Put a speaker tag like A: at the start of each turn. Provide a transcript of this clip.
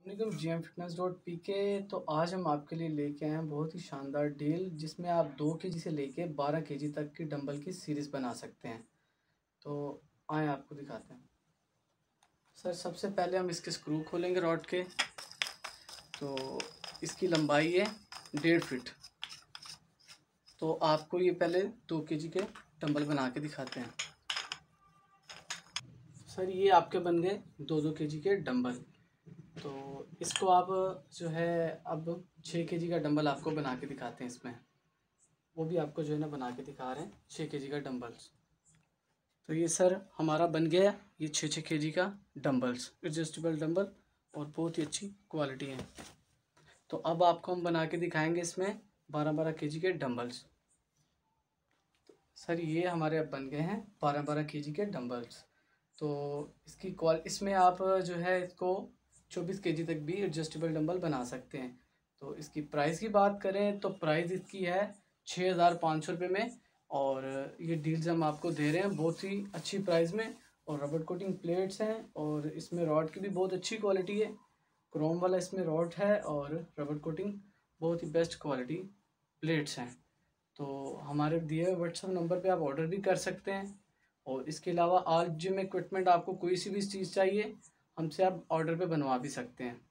A: GMFitness.pk। तो आज हम आपके लिए लेके आए हैं बहुत ही शानदार डील, जिसमें आप 2 केजी से लेके 12 केजी तक की डंबल की सीरीज़ बना सकते हैं। तो आए आपको दिखाते हैं। सर सबसे पहले हम इसके स्क्रू खोलेंगे रॉड के। तो इसकी लंबाई है 1.5 फीट। तो आपको ये पहले 2 केजी के डंबल बना के दिखाते हैं। सर ये आपके बन गए 2-2 केजी के डंबल। तो इसको आप जो है अब 6 केजी का डंबल आपको बना के दिखाते हैं इसमें। वो भी आपको जो है ना बना के दिखा रहे हैं 6 केजी का डंबल्स। तो ये सर हमारा बन गया ये 6-6 केजी का डंबल्स, एडजस्टेबल डंबल, और बहुत ही अच्छी क्वालिटी है। तो अब आपको हम बना के दिखाएंगे इसमें 12-12 केजी के डंबल्स। सर ये हमारे अब बन गए हैं 12-12 केजी के डंबल्स। तो इसमें आप जो है इसको 24 केजी तक भी एडजस्टेबल डंबल बना सकते हैं। तो इसकी प्राइस की बात करें तो प्राइस इसकी है 6,500 रुपये में, और ये डील्स हम आपको दे रहे हैं बहुत ही अच्छी प्राइस में। और रबर कोटिंग प्लेट्स हैं, और इसमें रॉड की भी बहुत अच्छी क्वालिटी है। क्रोम वाला इसमें रॉड है, और रबर कोटिंग बहुत ही बेस्ट क्वालिटी प्लेट्स हैं। तो हमारे दिए हुए व्हाट्सएप नंबर पे आप ऑर्डर भी कर सकते हैं। और इसके अलावा आज जिम इक्विपमेंट आपको कोई सी भी चीज़ चाहिए हमसे आप ऑर्डर पे बनवा भी सकते हैं।